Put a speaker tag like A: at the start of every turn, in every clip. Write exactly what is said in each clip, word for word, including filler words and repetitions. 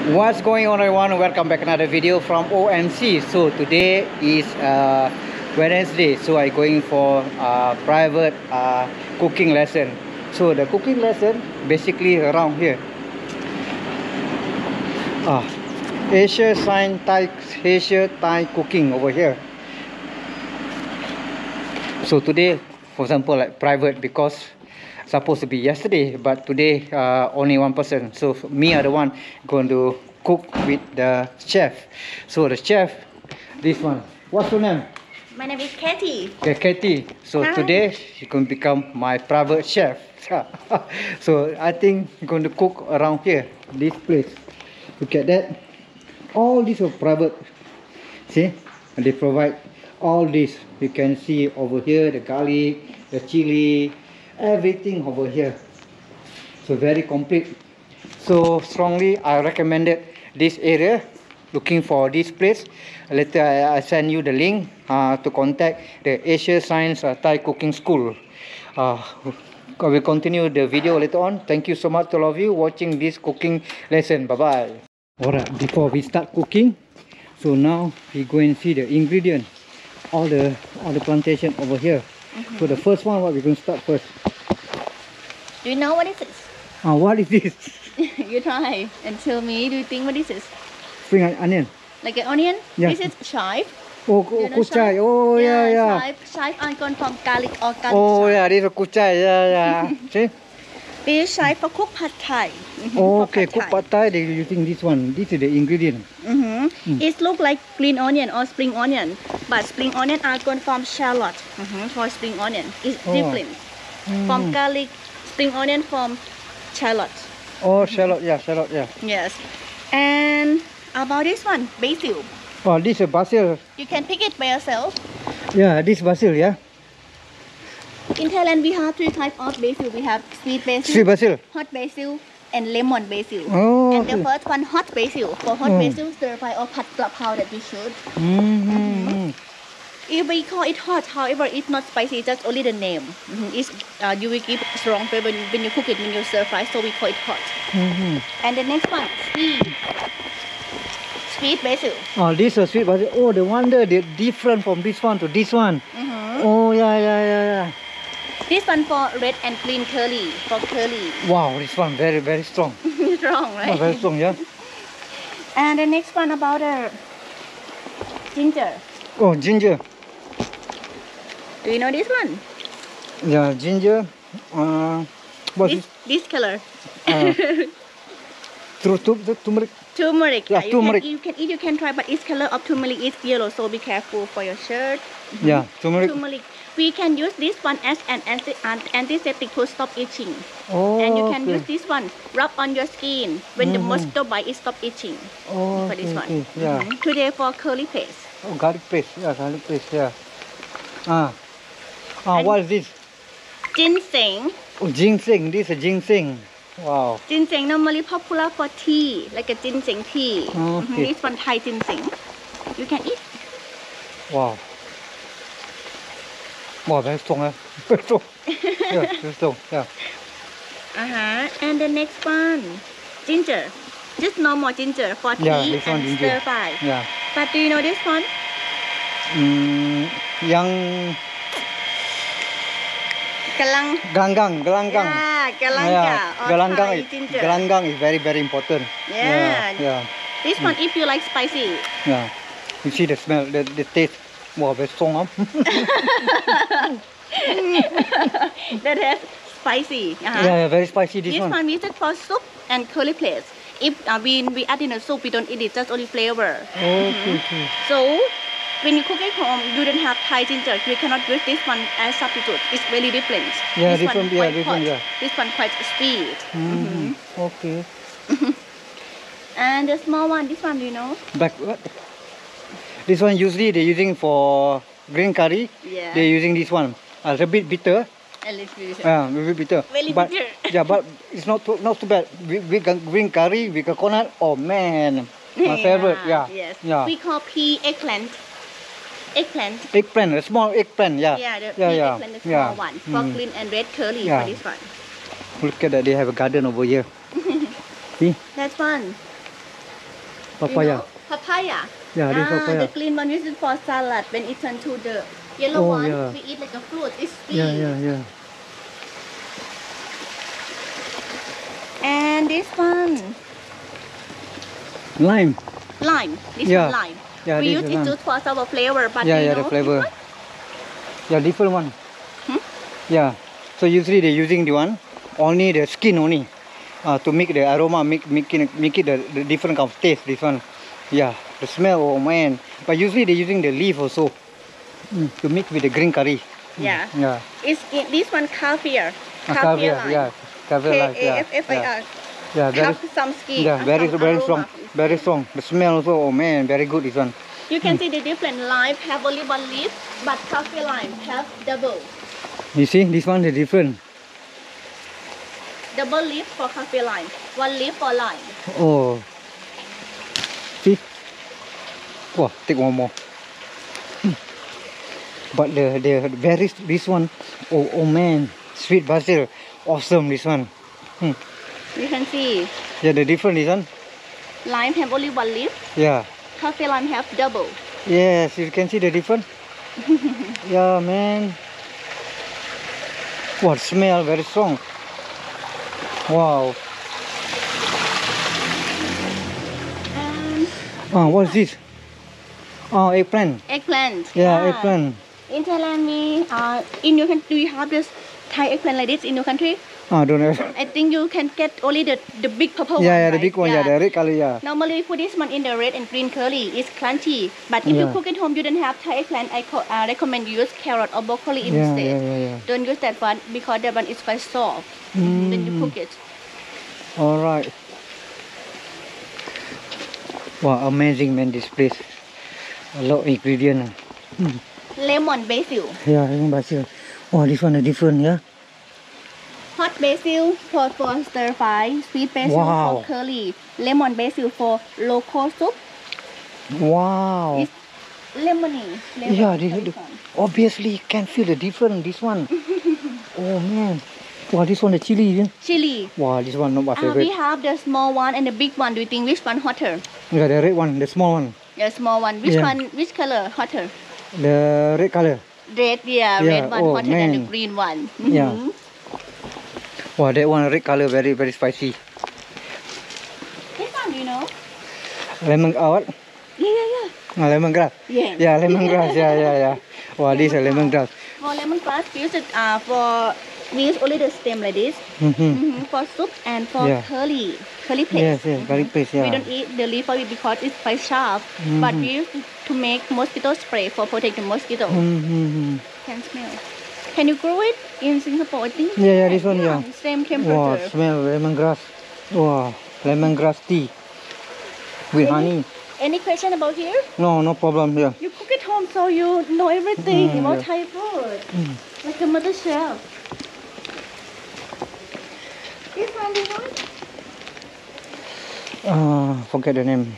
A: What's going on, everyone? Welcome back another video from O M C. So today is uh, Wednesday, so I'm going for a private uh, cooking lesson. So the cooking lesson basically around here. Ah, Asia Sign Thai Asia Thai cooking over here. So today, for example, like private, because supposed to be yesterday, but today uh, only one person. So me are the one going to cook with the chef. So the chef, this one. What's your name?
B: My name is Katie.
A: Okay, Katie. So
B: Hi.
A: today she can become my private chef. So I think I'm going to cook around here, this place. Look at that. All these are private. See, and they provide all this. You can see over here the garlic, the chili, everything over here. So very complete. So strongly I recommended this area, looking for this place. Later I, I send you the link uh, to contact the Asia Science uh, Thai Cooking School. uh, I will continue the video later on. Thank you so much to all of you watching this cooking lesson. Bye bye. Alright, before we start cooking, so now we go and see the ingredient, all the all the plantation over here. Mm-hmm. So the first one, what we're going to start first.
B: Do you know what is this?
A: Ah, what is this?
B: You try and tell me. Do you think what is this?
A: Spring onion.
B: Like an onion?
A: Yeah.
B: This is chive.
A: Oh,
B: You know
A: kucai.
B: chive?
A: Oh, yeah, yeah.
B: Chive, chive are gone from garlic or garlic.
A: Oh,
B: chive.
A: yeah, this is kucai. Yeah, yeah. See?
B: This is chive for cook pad thai. Mhm,
A: Oh,
B: for
A: okay,
B: pad
A: cook
B: thai.
A: pad thai, they're using this one. This is the ingredient.
B: Mm-hmm.
A: Mm.
B: It looks like green onion or spring onion, but spring onion are gone from shallot. Mm-hmm. For spring onion, it's
A: Oh.
B: different.
A: Mm.
B: From garlic, spring onion from shallot.
A: Oh, shallot, yeah, shallot, yeah.
B: Yes. And about this one, basil.
A: Oh, this is basil.
B: You can pick it by yourself.
A: Yeah, this basil, yeah.
B: In Thailand, we have three types of basil. We have sweet basil,
A: Sweet basil.
B: hot basil, and lemon basil.
A: Oh,
B: And the
A: okay.
B: first one, hot basil. For hot
A: Mm.
B: basil, stir fry or pat klap how that we should.
A: Mm-hmm.
B: If we call it hot, however, it's not spicy. Just only the name. Mhm. It's uh, you will give strong flavor when, when you cook it, when you stir fry. So we call it hot.
A: Mm-hmm.
B: And the next one, sweet, sweet basil.
A: Oh, this is sweet basil. Oh, the wonder they're different from this one to this one.
B: Mhm.
A: Oh, yeah, yeah, yeah, yeah.
B: This one for red and green curry. For curry.
A: Wow, this one very, very strong.
B: Strong, right?
A: Oh, very strong, yeah.
B: And the next one about the ginger.
A: Oh, ginger.
B: Do you know this one?
A: Yeah, ginger. Uh, what
B: This,
A: is
B: this color.
A: uh, tu- tu- tu- turmeric?
B: Turmeric.
A: Yeah,
B: you
A: turmeric.
B: Can, you can eat, you can try, but its color of turmeric is yellow, so be careful for your shirt.
A: Yeah, turmeric.
B: Turmeric. We can use this one as an anti an antiseptic to stop itching.
A: Oh,
B: And you can
A: okay.
B: use this one, rub on your skin. When the
A: Mhm.
B: mosquito bite, it stop itching.
A: Oh,
B: For this
A: okay,
B: one.
A: okay, yeah.
B: Mhm. Today for curly paste.
A: Oh, garlic paste. Yeah, garlic paste. Yeah. Ah. Ah,
B: And-
A: what is this?
B: Ginseng.
A: Oh, ginseng. This is ginseng. Wow.
B: Ginseng normally popular for tea, like a ginseng tea.
A: Oh,
B: Mhm.
A: okay.
B: This one Thai ginseng. You can eat.
A: Wow. Wow, very strong. Eh? Very strong. Yeah, very strong. Yeah.
B: Uh-huh. And the next one, ginger. Just normal ginger for tea
A: Yeah, this one
B: and
A: ginger.
B: stir fry.
A: Yeah.
B: But do you know this one?
A: Mm, yang
B: Galang.
A: gelanggang, gelanggang.
B: Yeah, galanga
A: Yeah,
B: or
A: gelanggang
B: Thai
A: is,
B: ginger.
A: gelanggang is very, very important.
B: Yeah.
A: Yeah.
B: This one if you like spicy.
A: Yeah. You see the smell, the, the taste. Wow, very strong. Huh?
B: That has spicy. Uh-huh.
A: Yeah, yeah, very spicy this,
B: This
A: one.
B: one we use for soup and curry paste. If uh, we, we add in a soup, we don't eat it, just only flavor.
A: Okay, okay.
B: So, when you cook at home, you don't have Thai ginger. You cannot use this one as substitute. It's very different.
A: Yeah,
B: this
A: different,
B: one
A: yeah,
B: quite
A: different,
B: hot.
A: yeah.
B: This one quite sweet.
A: Mm-hmm. Okay.
B: And the small one, this one, do you know?
A: But what? This one usually they're using for green curry.
B: Yeah.
A: They're using this one. A little bit bitter.
B: A little bit.
A: Yeah, a little bit bitter.
B: Very
A: but,
B: bitter.
A: Yeah, but it's not too, not too bad. With, with green curry, with coconut. Oh man, my favorite. Yeah.
B: Yes.
A: Yeah.
B: We call pea eggplant. Eggplant.
A: Eggplant, a small eggplant. Yeah.
B: Yeah, the
A: yeah,
B: pea
A: yeah.
B: eggplant, the small
A: yeah.
B: one. For
A: Mm.
B: green and red curly
A: Yeah.
B: for this one.
A: Look at that. They have a garden over here. See?
B: That's one.
A: Papaya.
B: know, papaya.
A: Yeah, this
B: ah,
A: papaya.
B: The green one is for salad. When it turns to the yellow
A: Oh,
B: one,
A: yeah.
B: we eat like a fruit. It's sweet.
A: Yeah, yeah, yeah.
B: And this one,
A: Lime.
B: lime. This
A: Yeah.
B: one lime.
A: Yeah,
B: we
A: this
B: use
A: is
B: it
A: lime.
B: just for our flavor, but
A: Yeah,
B: you
A: yeah,
B: know
A: the flavor.
B: this one?
A: Yeah, different one.
B: Hmm?
A: Yeah. So usually they're using the one only the skin only, uh, to make the aroma, make make it make it the, the different kind of taste. This one, yeah, the smell. Oh man! But usually they're using the leaf also, mm, to mix with the green curry. Mm,
B: Yeah.
A: Yeah.
B: It's it, this one caviar.
A: Uh,
B: Caviar
A: caviar.
B: lime.
A: Yeah. Caviar
B: K
A: lime.
B: A
A: Yeah.
B: F F I R.
A: Yeah. Yeah. Very.
B: Have some skin.
A: Yeah.
B: uh,
A: Very
B: some
A: very
B: aroma
A: strong.
B: from
A: Very
B: skin.
A: strong. The smell also. Oh man, very good. This one.
B: You can see the different lime have only one leaf, but caviar lime have double.
A: You see, this one is different.
B: Double leaf for caviar lime, one leaf for lime.
A: Oh. See? Wow, take one more. Mm. But the the very this one, oh oh man, sweet basil, awesome this one. Hmm.
B: You can see
A: Yeah, the different this one.
B: lime have only one leaf,
A: Yeah.
B: caviar lime have double.
A: Yes, you can see the different. Yeah, man. What smell very strong. Wow.
B: And
A: Ah, what is this? Oh, eggplant.
B: eggplant.
A: Yeah, eggplant.
B: In Thailand, we uh, in your country, do you have this Thai eggplant like this in your country?
A: Ah, don't have.
B: I think you can get only the the big purple
A: Yeah,
B: one.
A: yeah, the
B: right?
A: big one. Yeah, the red color. Yeah.
B: Normally we put this one in the red and green curry. It's crunchy. But if you
A: Yeah.
B: cook at home, you don't have Thai eggplant. I co- uh, recommend you use carrot or broccoli
A: Yeah,
B: instead.
A: yeah, yeah, yeah.
B: Don't use that one because that one is quite soft
A: Mm.
B: when you cook it.
A: All right. Wow, amazing man, this place. A lot of ingredient. Mm.
B: Lemon basil.
A: Yeah, lemon basil. Oh, this one is different, yeah.
B: Hot basil for, for stir fry. Sweet basil
A: Wow.
B: for curry. Lemon basil for local soup.
A: Wow.
B: It's lemony flavor.
A: Yeah,
B: for
A: this,
B: this
A: this,
B: one.
A: obviously you can feel the difference. This one. Oh man. Wow, this one the chili. Yeah?
B: Chili.
A: Wow, this one not my
B: Uh,
A: favorite.
B: we have the small one and the big one. Do you think which one hotter?
A: Yeah, the red one, the small one.
B: The small one. Which
A: Yeah.
B: one? Which color hotter?
A: The red color.
B: Red, yeah,
A: Yeah,
B: red one
A: oh,
B: hotter than the
A: man.
B: green one.
A: Yeah.
B: Mhm.
A: Wow, that one red color very very spicy.
B: This one, you know?
A: Lemon, uh, what?
B: Yeah, yeah, yeah.
A: Uh, lemongrass.
B: Yeah.
A: Yeah, lemongrass. Yeah, yeah, yeah. Wow, this is lemongrass.
B: For lemongrass, we use it uh, for we use only the stem like this.
A: Mm-hmm.
B: Mm-hmm. For soup and for
A: Yeah.
B: curry, curry paste.
A: Yes, yes, curry paste,
B: We
A: yeah.
B: don't eat the leaf of it because it's quite sharp. But
A: Mhm.
B: we use it to make mosquito spray for protecting mosquito.
A: Mm-hmm.
B: Can smell. Can you grow it in Singapore? I think.
A: Yeah, yeah, this one, yeah.
B: Same
A: Wow,
B: temperature.
A: smell lemongrass. Wow, lemongrass tea with
B: Any-
A: honey.
B: Any question about here?
A: No, no problem here.
B: You cook at home, so you know everything
A: Mm,
B: about
A: yeah.
B: Thai food.
A: Mm.
B: Like a mother chef. This one, this one.
A: Uh, forget the name.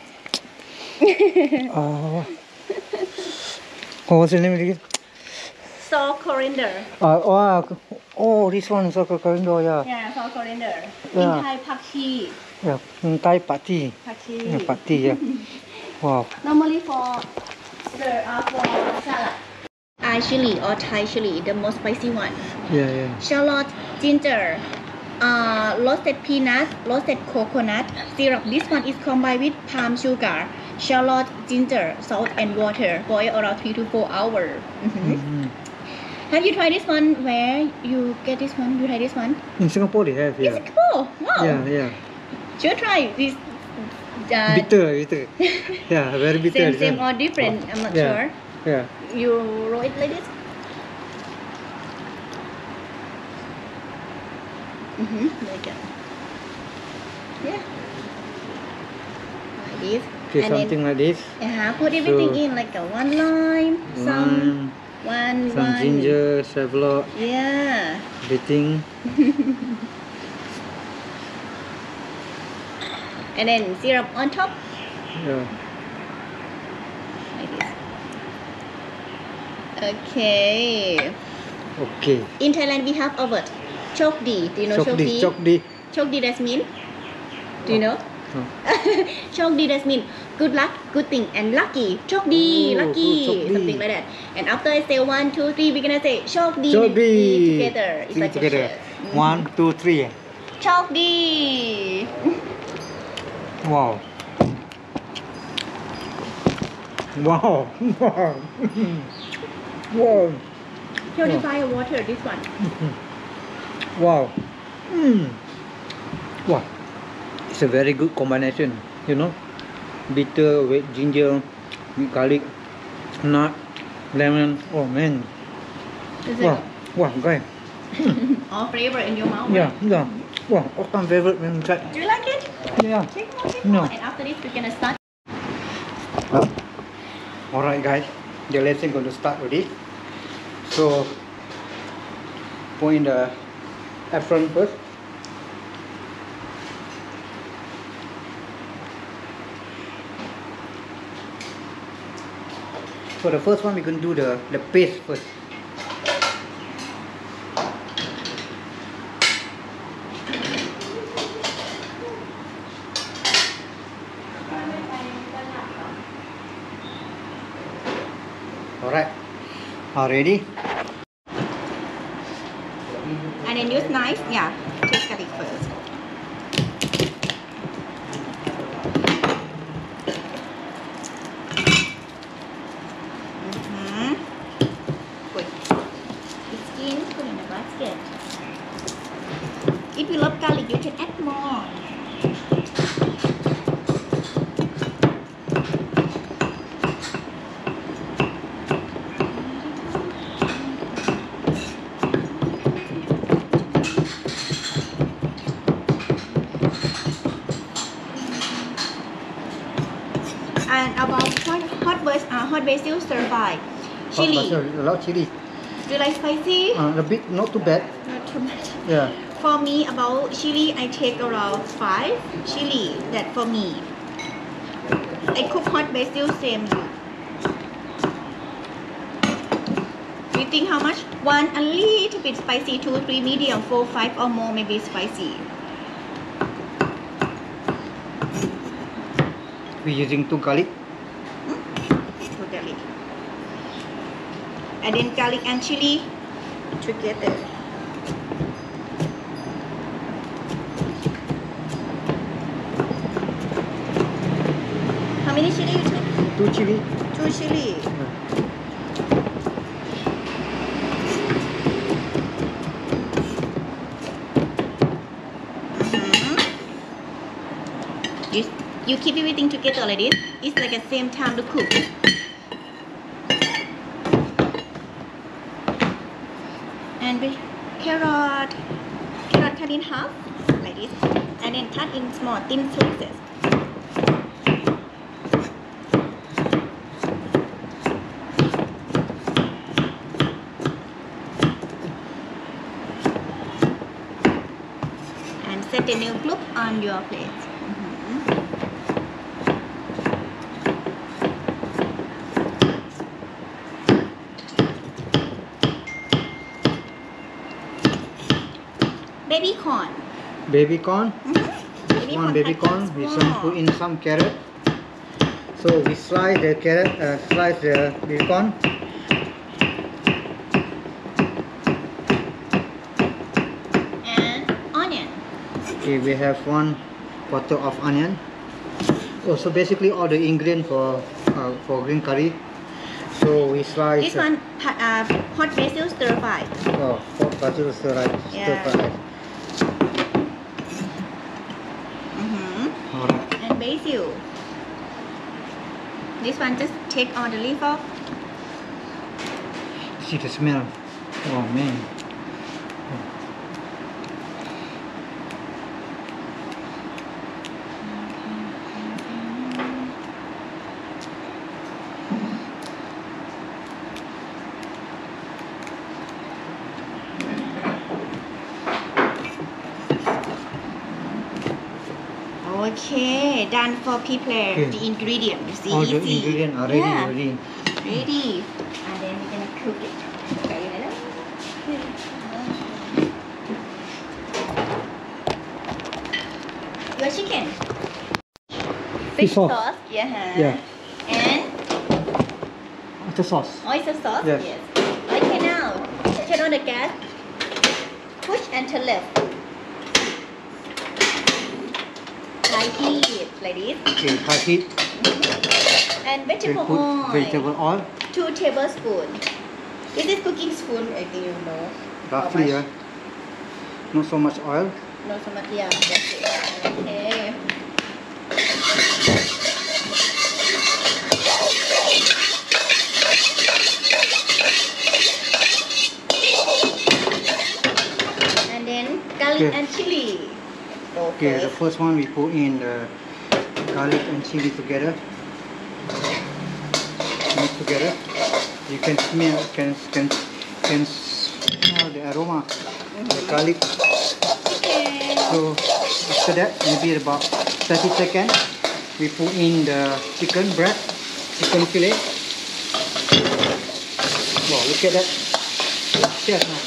A: uh, what was the name again?
B: Saw coriander.
A: Uh, oh, oh, this one is also coriander, yeah.
B: Yeah, saw coriander.
A: Yeah.
B: In Thai, pak chi.
A: Yeah, in Thai party.
B: Pak chi.
A: Yeah, party, yeah. Wow.
B: Normally for stir, uh, for salad. Thai chili or Thai chili, the most spicy one.
A: Yeah, yeah.
B: Shallot, ginger, uh, roasted peanut, roasted coconut, syrup. This one is combined with palm sugar, shallot, ginger, salt, and water. Boil around three to four hours. Mhm.
A: Mm-hmm.
B: Have you tried this one? Where you get this one? You try this one?
A: In Singapore they have,
B: In
A: yeah.
B: Singapore. Wow.
A: Yeah, yeah.
B: Should try this. Uh,
A: Bitter, bitter. Yeah, very bitter.
B: same, same or different? I'm not
A: Yeah.
B: sure.
A: Yeah.
B: You roll it like this. Mm-hmm. Like that. Yeah. Like this.
A: Okay,
B: And then-
A: something like this.
B: Yeah, put everything
A: So-
B: in like a one lime, some
A: Lime,
B: one
A: some
B: one.
A: ginger, shallot,
B: Yeah.
A: everything.
B: And then syrup on top
A: Yeah.
B: like this. Okay.
A: Okay.
B: In Thailand we have a word. Chok di. Do you know chok
A: Chokdi,
B: di?
A: chokdi.
B: Chok di, that mean? Do you know?
A: No.
B: Chokdi that means good luck, good thing, and lucky. Chokdi,
A: Oh,
B: lucky,
A: good, chokdi.
B: something like that. And after I say one, two, three, we're gonna say chokdi.
A: Chokdi.
B: Together. It's
A: Three
B: like
A: together.
B: a shirt.
A: One, two, three.
B: Chokdi.
A: Wow. Wow. Wow. Wow.
B: Purify water, this one.
A: Wow. Mm. Wow. It's a very good combination, you know. Bitter with ginger, with garlic, nut, lemon. Oh man.
B: Is
A: Wow.
B: it
A: Wow, guys.
B: all flavor in your mouth?
A: Yeah,
B: Right?
A: yeah. Wow, all time favorite when you try.
B: Do you like it?
A: Yeah.
B: Take more, take
A: No.
B: more. And after this, we're gonna start.
A: Alright guys, the lesson going to start already. So put in the apron first. So the first one we're going to do the, the paste first. Alright, already.
B: And then use knife. Yeah, take garlic first. Mm-hmm. Put the skin, put in the basket. If you love garlic, you can add more. And about hot, hot, bas uh, hot basil stir fry. Chili.
A: Hot basil, a lot of chili.
B: Do you like spicy?
A: Uh, a bit, not too bad.
B: Not too much.
A: Yeah.
B: For me, about chili, I take around five chili. That for me. I cook hot basil same. Do you think how much? One a little bit spicy, two, three medium, four, five or more maybe spicy.
A: We're using two garlic.
B: Two garlic. And then garlic and chili together. How many chili you take?
A: Two chili.
B: Two chili. Mhm. You, you keep everything together like this. It's like the same time to cook. And the carrot, carrot cut in half like this, and then cut in small thin slices. And set the new group on your plate. Mhm. Baby corn.
A: Baby corn.
B: Mm-hmm. Baby
A: One
B: corn
A: baby
B: cut
A: corn. We some
B: small.
A: put in some carrot. So we slice the carrot, uh, slice the baby corn.
B: And onion.
A: Okay, we have one quarter of onion. Oh, so basically all the ingredients for uh, for green curry. So we slice.
B: This one, uh, hot basil stir fry.
A: Oh, hot basil stir fry. Stir
B: Yeah.
A: fry.
B: Mm-hmm.
A: Alright.
B: And basil. This one just take all the leaf off.
A: See the smell. Oh man.
B: Okay, done for prepare
A: Okay.
B: the ingredient. You see,
A: All the
B: easy.
A: ingredients are ready
B: Yeah,
A: already.
B: ready. And then we're gonna cook it. Okay, you know? Your chicken. Fish
A: sauce.
B: sauce. Yeah.
A: Yeah.
B: And
A: Oyster sauce.
B: oyster sauce.
A: Yes.
B: Yes. Okay, now turn on the gas. Push and turn left. High heat, like this.
A: Okay, high heat.
B: And
A: Then
B: vegetable
A: put
B: oil.
A: vegetable oil.
B: Two tablespoons. This is cooking spoon. I think you know. how
A: Roughly,
B: much.
A: yeah. Not so much oil.
B: Not so much. Yeah. That's it. Okay. And then garlic
A: Okay.
B: and chili.
A: Okay, the first one we put in the garlic and chili together. Mix together. You can smell, can can can smell the aroma, the garlic.
B: Okay.
A: So after that, maybe about thirty seconds, we put in the chicken breast, chicken fillet. Wow, look at that. Yes, now.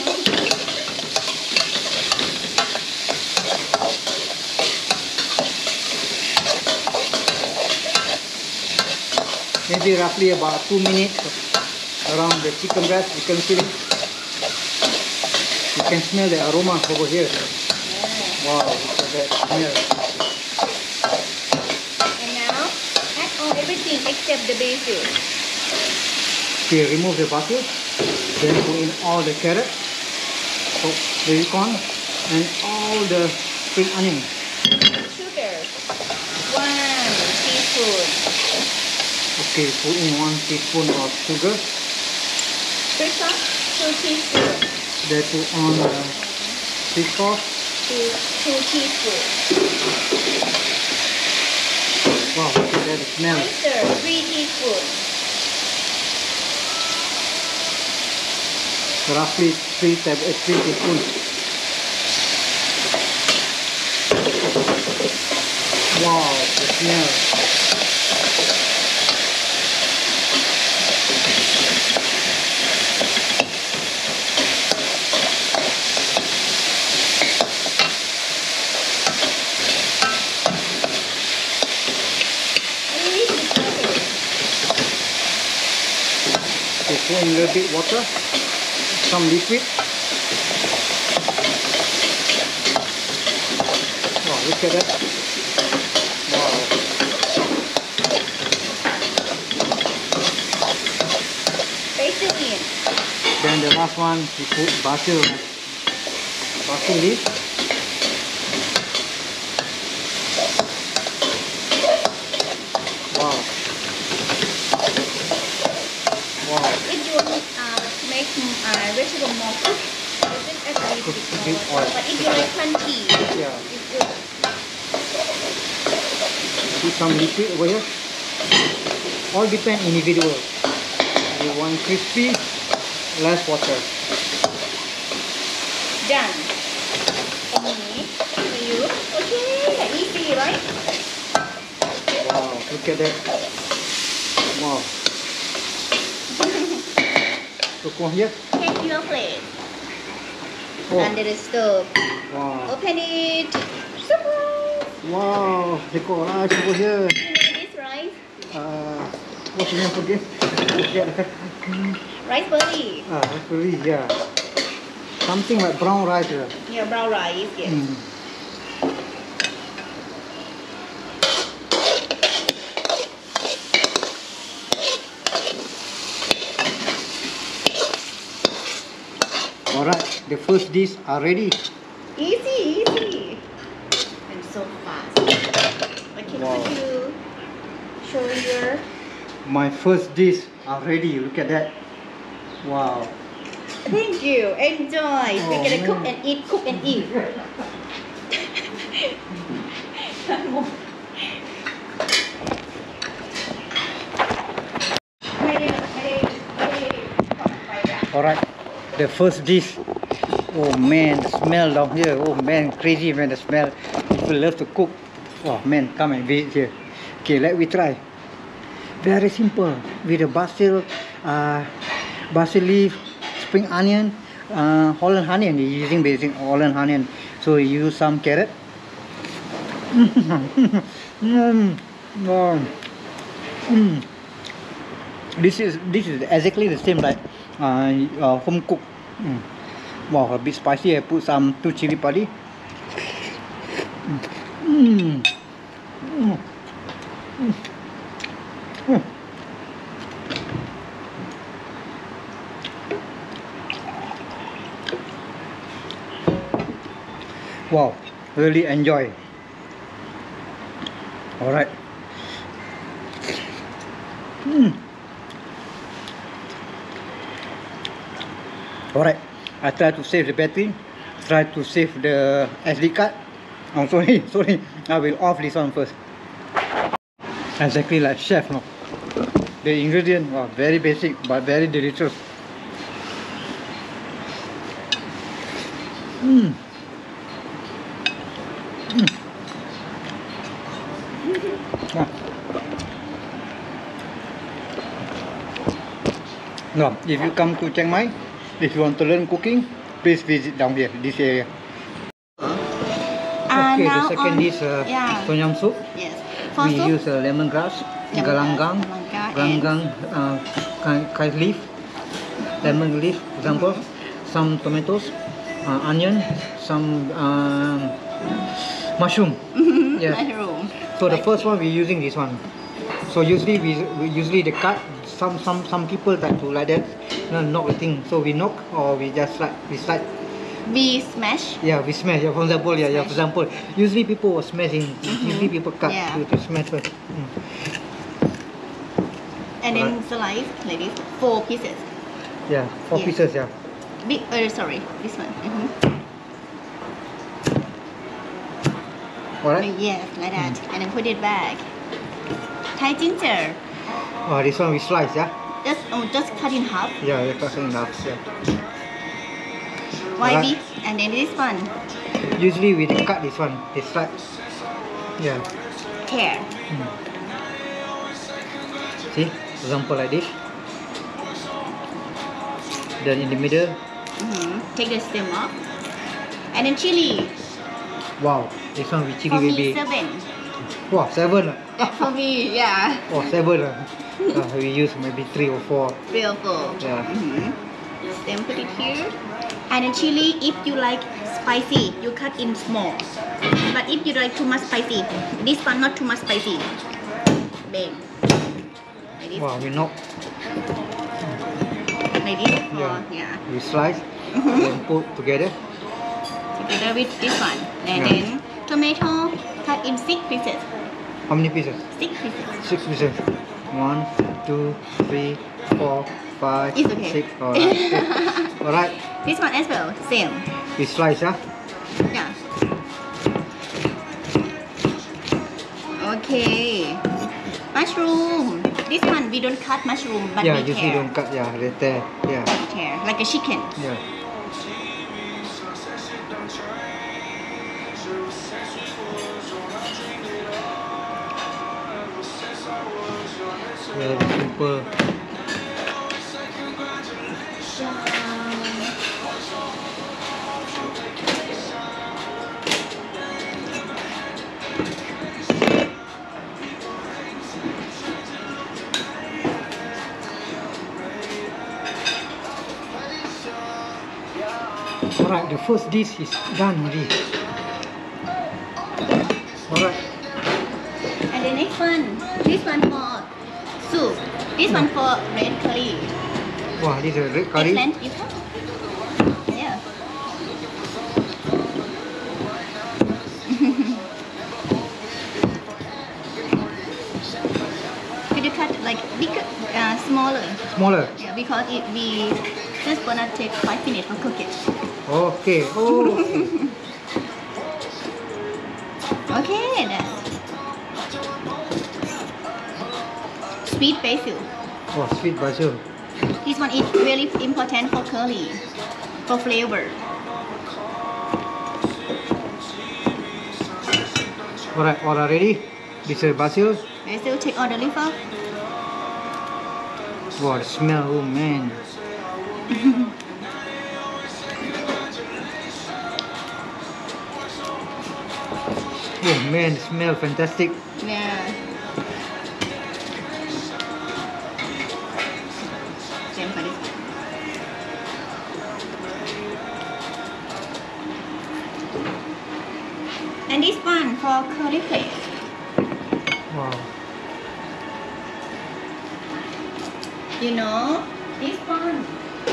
A: Maybe roughly about two minutes around the chicken breast, chicken fillet. You can smell the aroma over here. Wow, look at that smell.
B: And now add on everything except the basil.
A: Okay, remove the basil. Then put in all the carrot, so the corn, and all the spring onion.
B: Sugar. One teaspoon.
A: Okay, put in one teaspoon of sugar.
B: Fish sauce. Two teaspoons.
A: Then put on the fish sauce.
B: Two, two teaspoons.
A: Wow, look at that smell.
B: Oyster. Three teaspoons.
A: Roughly three tab uh, three teaspoons. Wow, the smell. Okay, put in a little bit water, some liquid. Wow, look at that. Wow.
B: Basil in.
A: Then the last one, we put basil. Basil leaf. Wow. Wow.
B: If you want uh, to make uh, vegetable more cook, you just add a little
A: Cook
B: bit
A: a bit
B: more.
A: oil.
B: But if you like crunchy,
A: Yeah.
B: it's good.
A: Put some liquid over here. All depend individual. You want crispy, less water.
B: Done. For me, for you. Okay, easy, right?
A: Wow, look at that. Wow. Look on here.
B: Take your plate.
A: Oh,
B: Under the stove.
A: wow.
B: Open it. Surprise!
A: Wow, they got rice over here.
B: You know this rice?
A: Uh, what's the name again? Forget.
B: Rice berry.
A: Ah, actually, yeah. Something like brown rice. Yeah.
B: Yeah, brown rice. Yes.
A: Mm. Alright, the first dish are ready.
B: Easy, easy. And so fast. Okay,
A: Wow.
B: could you show your...
A: My first dish are ready. Look at that. Wow.
B: Thank you. Enjoy.
A: Oh,
B: We're gonna cook
A: man.
B: and eat, cook and eat.
A: Alright, the first dish. Oh man, the smell down here. Oh man, crazy man, the smell. People love to cook. Oh man, come and visit here. Okay, let me try. Very simple. With the basil, uh, basil leaf, spring onion, uh, Holland onion. You're using basic Holland onion. So you use some carrot. mm, Um, mm. This is this is exactly the same like uh, uh home cooked. Mm. Wow, a bit spicy. I put some two chili padi. Mm. Mm. Mm. Mm. Wow, really enjoy. All right. Mm. All right. I try to save the battery. Try to save the S D card. Oh, sorry, sorry. I will off this one first. Exactly like chef, no. The ingredient are very basic but very delicious. Mm. Mm. Ah. No, if you come to Chiang Mai, if you want to learn cooking, please visit down here, this area.
B: Uh,
A: Okay, the
B: now
A: second
B: on-
A: is uh,
B: yeah.
A: tom yum soup.
B: Yes. For
A: We
B: soup,
A: use uh, lemongrass,
B: Lemongrass,
A: galangang,
B: galangang,
A: galangang, uh, kai, kai leaf, lemon leaf, example, some tomatoes, uh, onion, some um, mushroom. Yes.
B: mushroom.
A: So the
B: Like-
A: first one we're using this one. So usually we, we usually the cut. Some some some people like to like that, no, knock the thing. So we knock or we just like we slide.
B: we smash.
A: Yeah, we smash. Yeah, for example, yeah, yeah, for
B: Smash.
A: example, usually people were smashing. Usually people cut
B: Yeah.
A: to, to smash first. Mm.
B: And then
A: Alright.
B: slice like this, four pieces.
A: Yeah, four
B: Yeah.
A: pieces. Yeah.
B: Big, uh, sorry, this one. Mm-hmm.
A: Alright.
B: Yes, like that. And then put it back. Thai ginger.
A: Oh, this one we slice. Yeah.
B: Just, oh, just cut in half.
A: Yeah, we cut enough. Yeah.
B: Why
A: Alright.
B: big? And then this one.
A: Usually we cut this one. They slice. Yeah.
B: Tear.
A: Mm. See, for example like this. Then in the middle.
B: Mm-hmm. Take the stem off. And then chili.
A: Wow, this one with chili
B: For me,
A: baby.
B: seven.
A: Wow, seven. ah.
B: For me, yeah.
A: Oh, seven. ah. Uh, we use maybe three or four.
B: Three or four.
A: Yeah.
B: Mm-hmm. Then put it here. And then chili, if you like spicy, you cut in small. But if you like too much spicy, this one not too much spicy. Bang. Like this.
A: Wow, we knock.
B: Like this.
A: Yeah.
B: Or, yeah.
A: We slice. Then put together.
B: Together with this one. And
A: Yeah.
B: then tomato cut in six pieces.
A: How many pieces?
B: Six pieces.
A: Six pieces. One, two, three, four, five,
B: It's okay.
A: six. Alright. Alright.
B: This one as well, same.
A: We slice, yeah.
B: Yeah. Okay. Mushroom. This one we don't cut mushroom, but
A: Yeah,
B: we
A: usually
B: tear.
A: don't cut. Yeah, they tear. Yeah.
B: Tear like a chicken.
A: Yeah. Very simple. Alright, the first dish is done already. Alright.
B: And the next one, this one for soup. This one for red curry.
A: Wow, this is a red curry.
B: Eggplant, you have? Yeah. Could you cut like bigger, uh, smaller?
A: Smaller.
B: Yeah, because it we just gonna take five minutes to cook it.
A: Okay. Oh.
B: Okay, then. Sweet basil.
A: Oh, sweet basil.
B: This one is really important for curry, for flavor.
A: Alright, all are ready. This is basil.
B: Basil, take all the leaf off.
A: Wow, the smell, oh man. Oh man, the smell fantastic.
B: Yeah. And this one for curry paste.
A: Wow.
B: You know, this one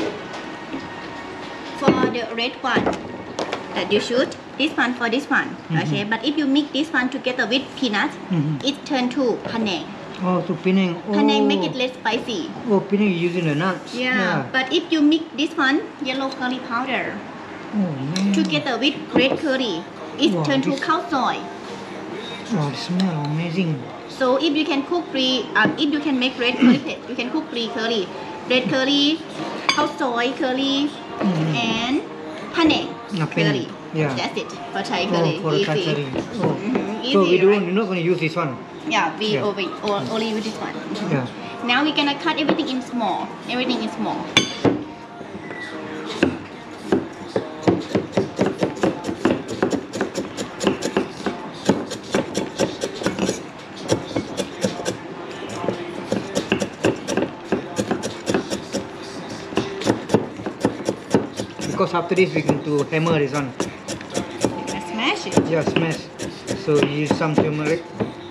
B: for the red one that you shoot. This one for this one.
A: Mm-hmm.
B: Okay, but if you mix this one together with peanuts,
A: Mm-hmm.
B: it turn to Panang.
A: Oh, to Penang. Oh.
B: Panang make it less spicy.
A: Oh, Penang using the nuts.
B: Yeah, but if you mix this one, yellow curry powder,
A: Oh man.
B: together with red curry, it
A: Wow,
B: turn to
A: this-
B: cow soy.
A: Wow, it smells amazing.
B: So if you can cook three, um, if you can make red curry paste, you can cook three curry, red curry, cow soy curry,
A: Mm.
B: and Panang
A: Okay.
B: curry.
A: Yeah.
B: That's it for Thai
A: Oh,
B: curry.
A: for the
B: Easy.
A: Thai curry. Oh.
B: Mhm,
A: So
B: easy,
A: we don't,
B: right?
A: you're not going to use this one.
B: Yeah, we
A: Yeah.
B: only or only use this one. Mhm.
A: Yeah.
B: Now we're gonna cut everything in small. Everything in small.
A: Because after this we're going to hammer this one.
B: Let's smash it.
A: Yeah, smash. So you use some turmeric.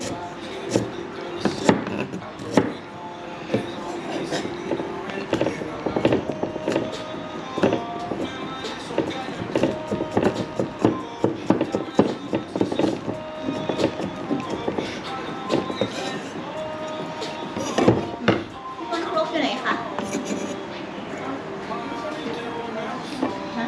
B: Con clove อยู่ไหนคะฮะ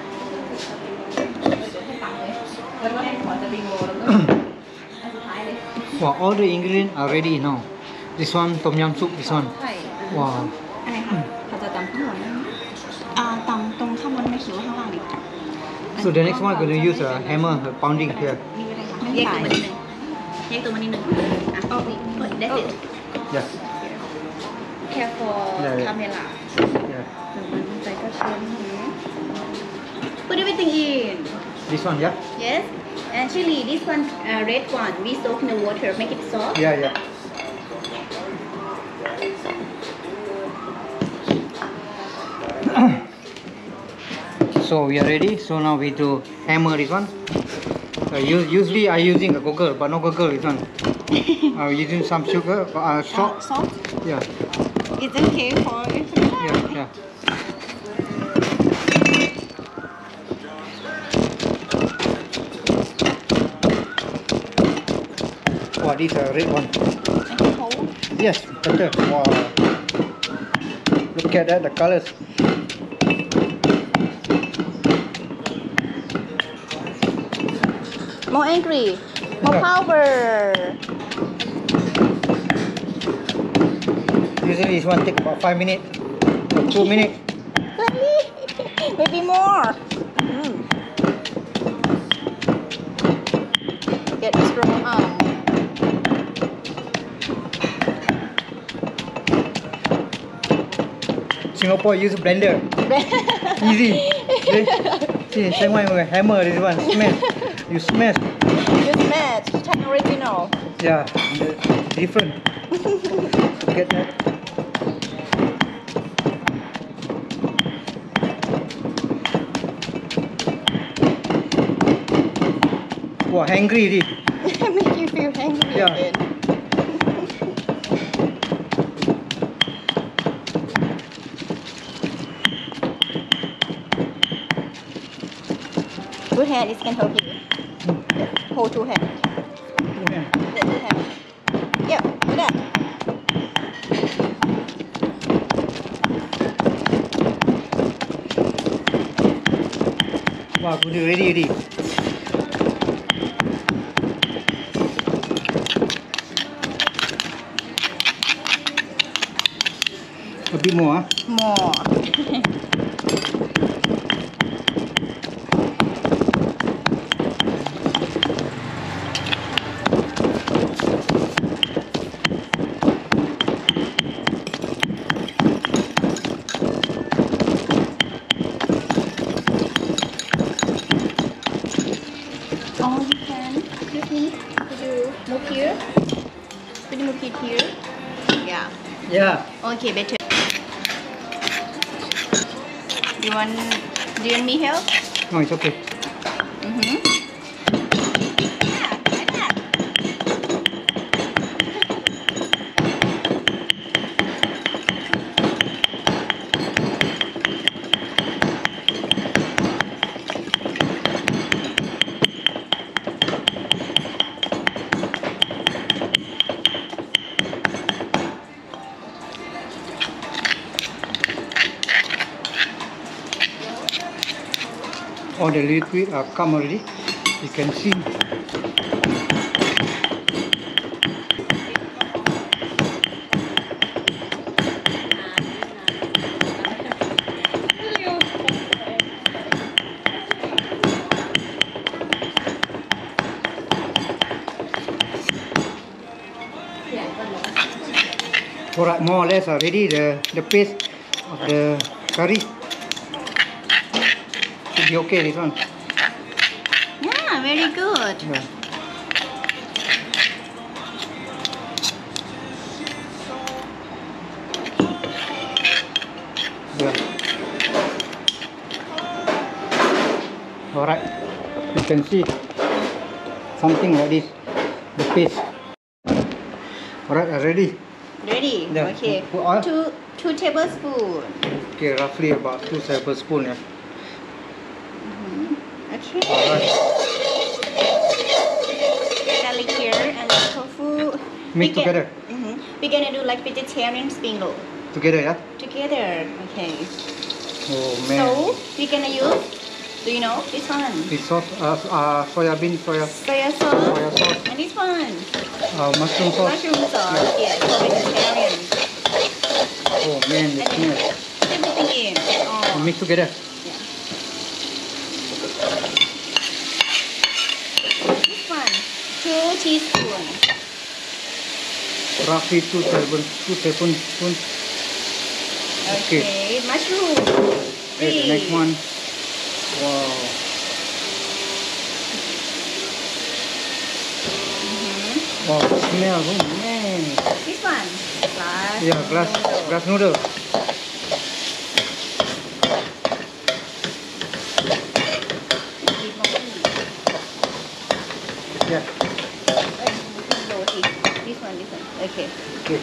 B: แล้วก็ให้ขอจะบิงโกแล้วก็อันสุดท้ายเลย
A: Wow, all the ingredients are ready now. This one, tom yum soup, this one.
B: ไข่
A: Wow.
B: อะไรคะเขาจะตำข้างบนได้ไหมอ่าตำตรงข้างบนไม่คิดว่าข้างล่างดีกว่า
A: So the next one, we're going to use a hammer, a pounding here.
B: แยกตัวมานิดนึงแยกตัวมานิดนึงอ่ะเอาดิ that's it
A: Yeah.
B: careful
A: Yeah, yeah.
B: camera
A: Yeah.
B: ใส่กระเทียม put everything in
A: This one, yeah?
B: yes and chili this one uh, red one we soak in the water make it soft
A: Yeah, yeah. So we are ready. So now we do hammer this one. Uh, u- usually I using a cooker, but no cooker this one. I'm using some sugar, uh,
B: uh,
A: salt.
B: salt
A: Yeah,
B: it's okay for
A: yeah, yeah. Wow, this is a red one.
B: cold
A: Yes, better. Wow. Look at that, the colors.
B: more angry more
A: Yeah.
B: power
A: Usually this one take about five minutes or two minutes.
B: maybe more mm. get a strong arm
A: Singapore use blender. Easy. See, see, Chiang Mai with hammer this one. Smash. You smash.
B: you smash Thai original
A: Yeah, the- different. Get that. Wow, hungry already.
B: make you feel hungry
A: Yeah.
B: again good hand it can help you hold two hands
A: Yeah.
B: That's two hands yeah do that
A: Wow, good, ready, ready. A bit more, huh?
B: more Oh, you can. Excuse me. Could you move here? Could you move it here? Yeah.
A: Yeah.
B: Okay, better. You want? Do you want me help?
A: No, it's okay.
B: Mm-hmm. Yeah.
A: all the liquid are come already. You can see. Alright, more or less already the the paste of the curry. Should be okay, this one.
B: Yeah, very good.
A: Yeah. Yeah. Alright, you can see something like this, the paste. Alright, ready?
B: Ready?
A: Yeah.
B: Okay.
A: Put oil?
B: Two two tablespoons.
A: Okay, roughly about two tablespoons. Yeah.
B: Mm-hmm. Okay.
A: Alright.
B: Garlic here and then tofu.
A: Mix
B: We can-
A: together.
B: Mhm. We're gonna do like vegetarian spring roll
A: Together, yeah?
B: together. Okay.
A: Oh man.
B: So we're gonna use. Do you know this one?
A: This sauce, uh, uh, soya bean, soya,
B: Soya sauce.
A: soya sauce,
B: And this one.
A: uh, mushroom sauce.
B: Mushroom sauce. Yes. For vegetarian.
A: Oh man,
B: And
A: the
B: then
A: smell.
B: put everything in. Oh.
A: Mix together.
B: This one. Two teaspoons.
A: Roughly two tablespoons. Two tablespoons. Okay.
B: Okay. Mushroom.
A: Okay, the next
B: Three.
A: one. Wow.
B: Mhm.
A: Wow, the smell. Oh man.
B: This one. Glass.
A: Yeah, glass,
B: noodle.
A: glass noodle. Yeah.
B: Roti. This one, this one. Okay.
A: Okay.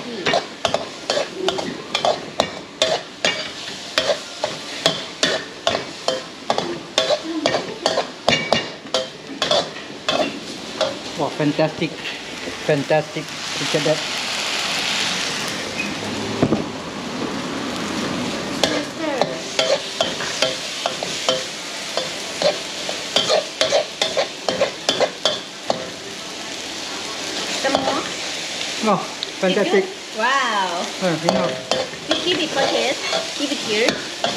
A: Wow, fantastic. Fantastic. Look at that.
B: Some more?
A: Oh, fantastic.
B: Wow.
A: Uh, you know,
B: We keep it for taste. Keep it here.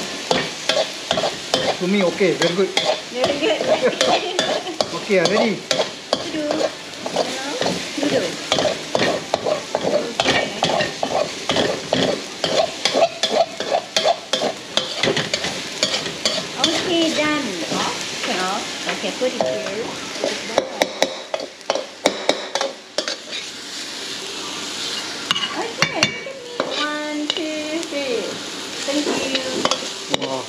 A: to me, okay, very good.
B: Very good.
A: Okay, ready?
B: To do. You know, noodle. Okay, done. Off. Turn off. Okay, put it here. Put it down. Okay, look at me. One, two, three. Thank you.
A: Wow.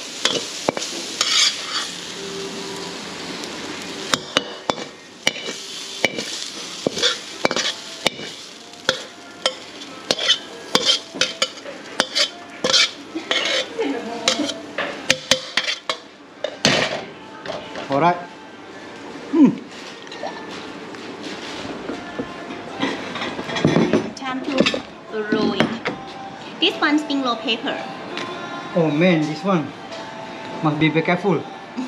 A: Alright. Hmm.
B: Time to roll it. This one spring roll paper.
A: Oh man, this one must be very careful.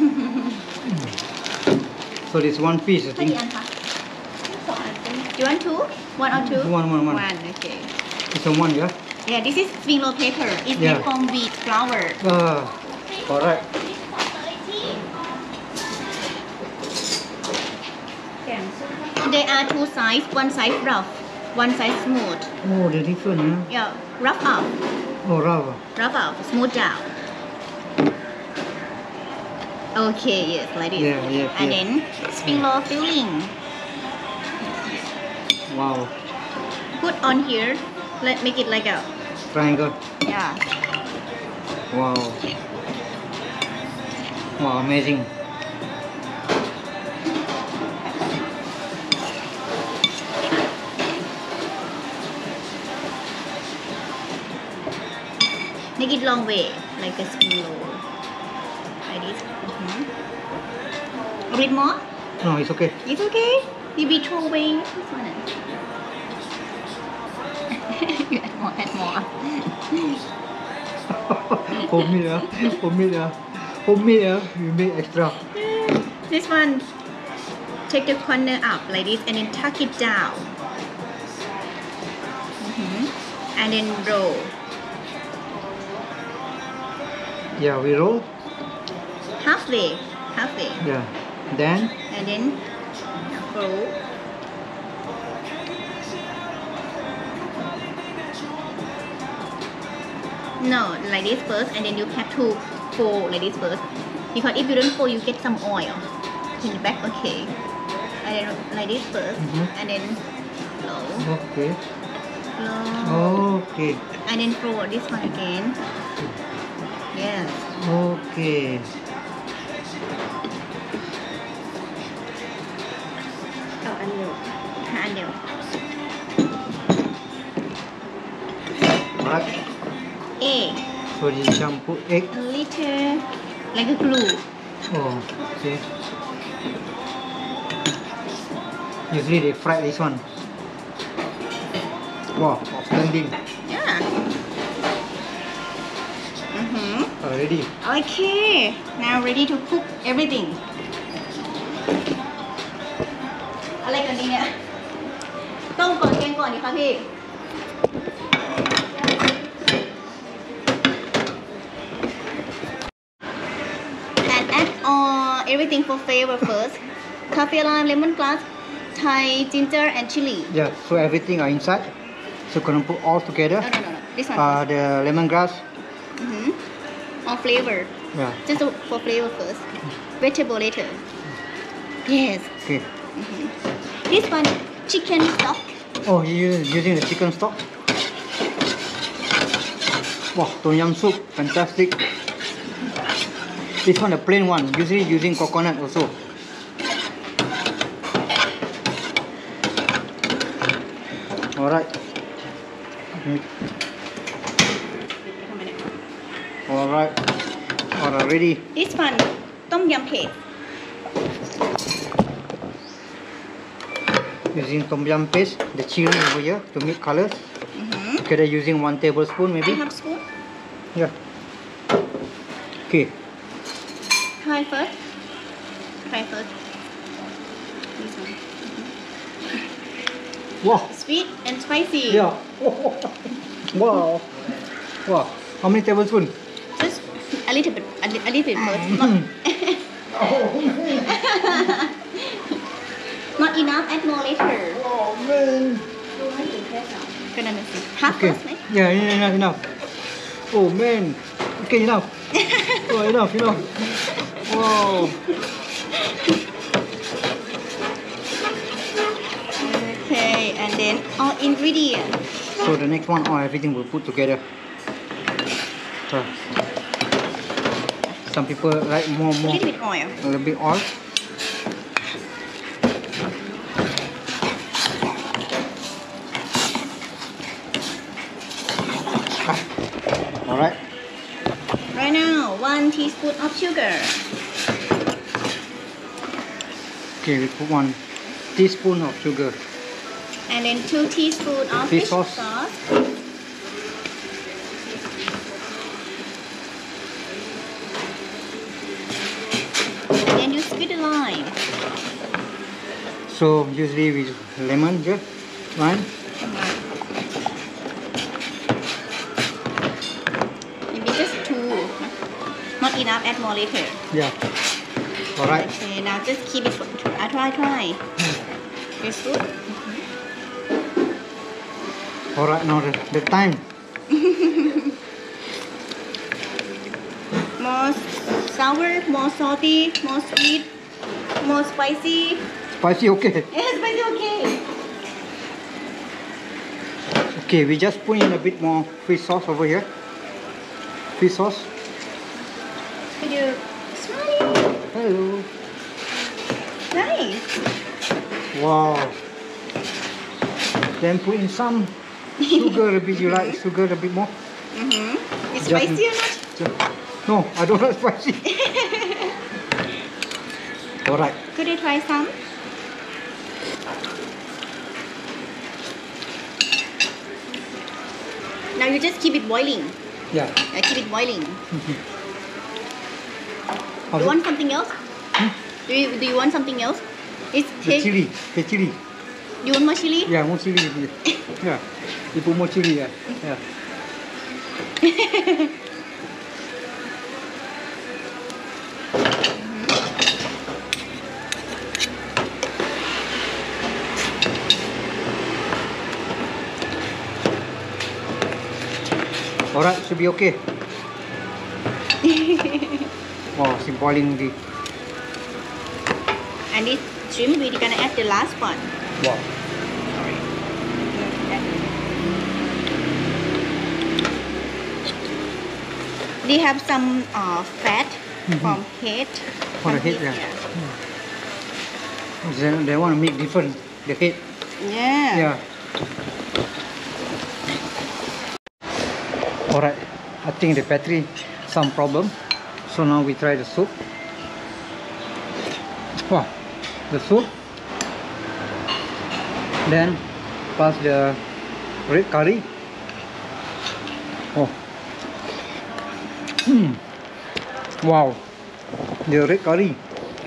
A: So this one piece, I
B: เท่ากี่
A: think.
B: อันคะสองอัน Do you want two? One or two?
A: One, one, one.
B: One, okay.
A: This one, yeah.
B: Yeah, this is spring roll paper. It's
A: Yeah.
B: made from wheat flour.
A: Uh, alright.
B: There are two sides. One side rough, one side smooth.
A: Oh, the different, huh?
B: Yeah, rough up,
A: Oh, rava.
B: rough up, smooth down. Okay, yes, like this.
A: Yeah, yeah,
B: And
A: yeah.
B: then spring roll filling.
A: Wow.
B: Put on here. Let make it like a
A: Triangle.
B: yeah.
A: Wow. Wow, amazing.
B: Make it long way, like a spring roll. Like this. Mhm. A bit more?
A: No, it's okay.
B: It's okay. You be throw away this one. You add more, add more.
A: For me, ah. For me, ah. Homemade, uh, we make extra.
B: This one, take the corner up like this and then tuck it down. Mhm. And then roll.
A: Yeah, we roll.
B: Halfway. Halfway.
A: Yeah. Then.
B: And then roll. No, like this first, and then you have to fold like this first. Because if you don't fold, you get some oil in the back. Okay. And then like this first,
A: Mm-hmm.
B: and then roll,
A: Okay.
B: roll,
A: Okay.
B: and then fold this one again. Yes.
A: Okay.
B: Oh, anh nhiều. Hai anh nhiều.
A: Right.
B: Egg.
A: So you just put egg.
B: A little like a glue.
A: Oh, okay. Usually they fry this one. Wow, outstanding.
B: Yeah. Mm-hmm.
A: Already.
B: Okay. Now ready to cook everything. อะไรกันดีเนี่ยต้มก่อนแกงก่อนดีคะพี่ And add all everything for flavor first. Coffee lime, lemongrass, Thai ginger and chili.
A: Yeah, so everything are inside. So gonna put all together.
B: No, no, no, no. This one.
A: Uh, the lemongrass.
B: Mm-hmm. All flavor.
A: Yeah.
B: Just for flavor first. Vegetable later. Yes.
A: Okay.
B: Mm-hmm. This one, chicken stock.
A: Oh, you using the chicken stock? Wow, tom yum soup, fantastic. This one the plain one. Usually using coconut also. All right. All right. All right, ready.
B: This one, tom yum paste.
A: Using tom yum paste, the chili over here to make colors.
B: Mm-hmm.
A: Okay, they're using one tablespoon maybe.
B: I have spoon.
A: Yeah. Okay.
B: Try first. Try first. This one.
A: Wow.
B: Sweet and spicy.
A: Yeah. Wow. Wow. How many tablespoons?
B: Just a little bit. A, li- a little bit first. Not, not enough. Add more later.
A: Oh man.
B: Gonna miss it. Half
A: Okay.
B: first, right?
A: Yeah, enough, enough. Oh man. Okay, enough. Oh, enough, enough. Wow.
B: Okay, and then all ingredients.
A: So the next one, oh, everything we'll put together. So, some people like more,
B: A
A: more,
B: little bit oil.
A: a little bit oil. All right.
B: Right now, one teaspoon of sugar.
A: Okay, we put one teaspoon of sugar.
B: And then two teaspoons of
A: Fish
B: fish
A: sauce.
B: sauce. And then you squeeze the lime.
A: So usually with lemon, yeah, lime.
B: Maybe just two. Not enough, add more later.
A: Yeah. All right.
B: Okay, now just keep it for, uh, try, try. It's good.
A: All right. Now the, the time.
B: More sour, more salty, more sweet, more spicy.
A: Spicy, okay.
B: Yeah, spicy okay.
A: Okay, we just put in a bit more fish sauce over here. Fish sauce.
B: Could you smile?
A: Hello.
B: Nice.
A: Wow. Then put in some sugar a bit. You like sugar a bit more?
B: Mm-hmm. It's
A: Just-
B: spicy or not?
A: Just- no, I don't like spicy. All right.
B: Could you try some? Now you just keep it boiling.
A: Yeah.
B: Uh, keep it boiling.
A: How's
B: You
A: it?
B: want something else?
A: Hmm?
B: Do you do you want something else? It's
A: The
B: take.
A: chili, the chili.
B: You want more chili?
A: Yeah, more chili. Yeah, you put more chili. Yeah, yeah. Alright, should be okay. Wow, it's boiling the.
B: And this shrimp we're gonna add the last one.
A: Wow.
B: Sorry. They have some uh, fat
A: Mhm.
B: from head.
A: For the
B: from
A: head, yeah.
B: yeah.
A: They, they want to make different the head.
B: Yeah.
A: Yeah. Alright, I think the battery some problem. So now we try the soup. Wow, the soup. Then plus the red curry. Oh. Hmm. Wow. The red curry.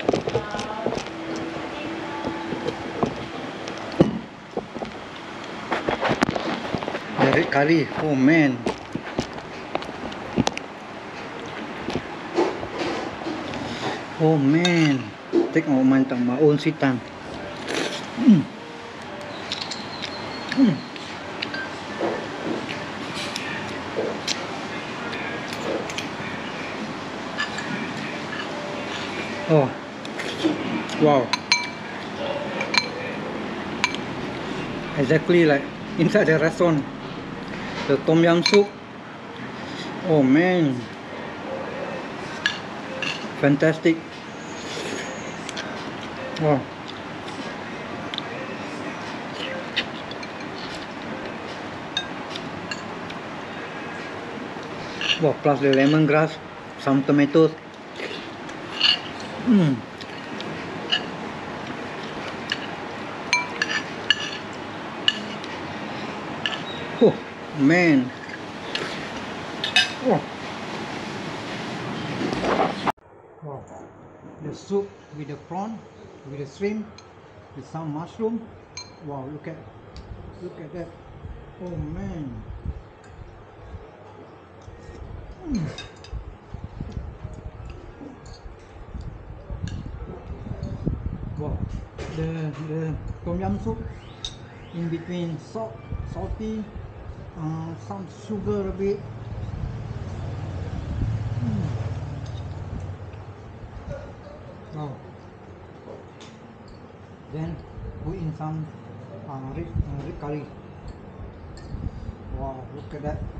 A: The red curry. Oh man. Oh man. Take my mind on my own sweet time. Mm. Mm. Oh. Wow. Exactly like inside the restaurant. The tom yum soup. Oh man. Fantastic. Wow. Wow, plus the lemongrass, some tomatoes. Mm. Oh man. Oh. Wow. The soup with the prawn, with the shrimp, with some mushroom. Wow, look at look at that. Oh man. Mm. Wow. The the tom yum soup in between salt, salty, uh, some sugar a bit. Mm. Wow. Then put in some uh, red, uh, red curry. Wow, look at that.